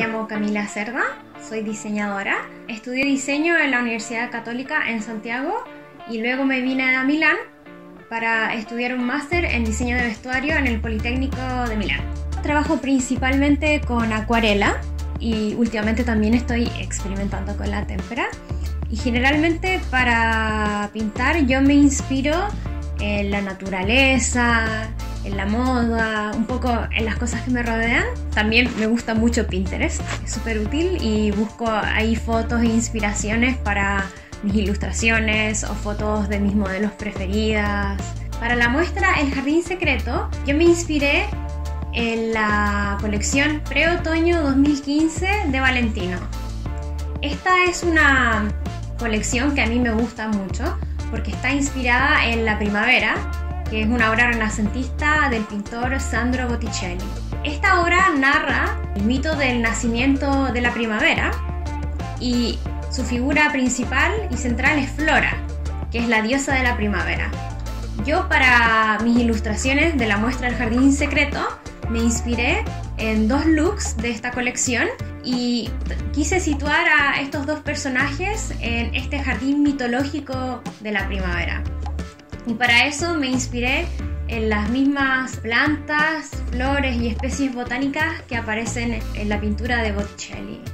llamo Camila Cerda, soy diseñadora. Estudié diseño en la Universidad Católica en Santiago y luego me vine a Milán para estudiar un máster en diseño de vestuario en el Politécnico de Milán. Trabajo principalmente con acuarela y últimamente también estoy experimentando con la témpera. Y generalmente para pintar yo me inspiro en la naturaleza, en la moda, un poco en las cosas que me rodean. También me gusta mucho Pinterest, es súper útil y busco ahí fotos e inspiraciones para mis ilustraciones o fotos de mis modelos preferidas. Para la muestra El Jardín Secreto, yo me inspiré en la colección Pre-Otoño 2015 de Valentino. Esta es una colección que a mí me gusta mucho porque está inspirada en la primavera, que es una obra renacentista del pintor Sandro Botticelli. Esta obra narra el mito del nacimiento de la primavera y su figura principal y central es Flora, que es la diosa de la primavera. Yo para mis ilustraciones de la muestra El Jardín Secreto me inspiré en dos looks de esta colección y quise situar a estos dos personajes en este jardín mitológico de la primavera. Y para eso me inspiré en las mismas plantas, flores y especies botánicas que aparecen en la pintura de Botticelli.